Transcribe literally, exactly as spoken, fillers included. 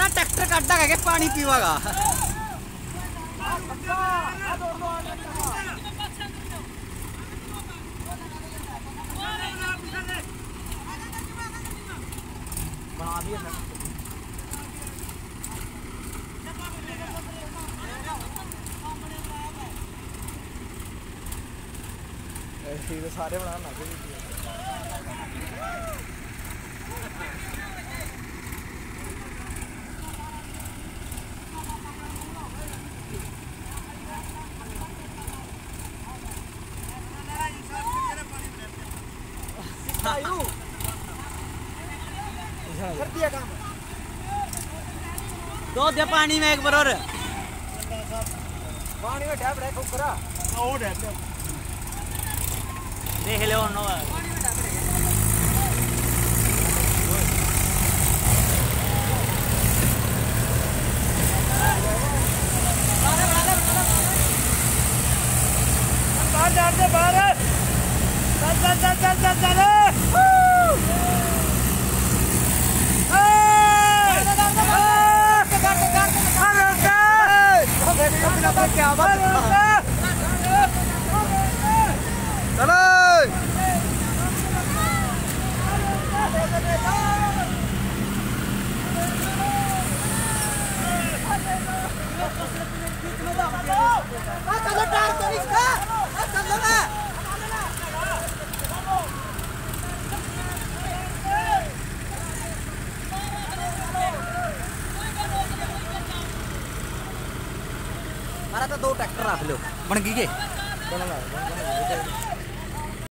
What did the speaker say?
मारा ट्रैक्टर काटा के पानी पीवागा बना दिया ऐसे तो सारे बनाना कर दिया काम दो दे पानी में एक बरोर पानी में डैब रहे कुकरा ओ डैब देख ले नो बाहर जा दे बाहर चल चल चल चल चल चल क्या बात चलो चलो टायर तो इसका चलो ना मारा तो दो ट्रैक्टर रख लो बन गई के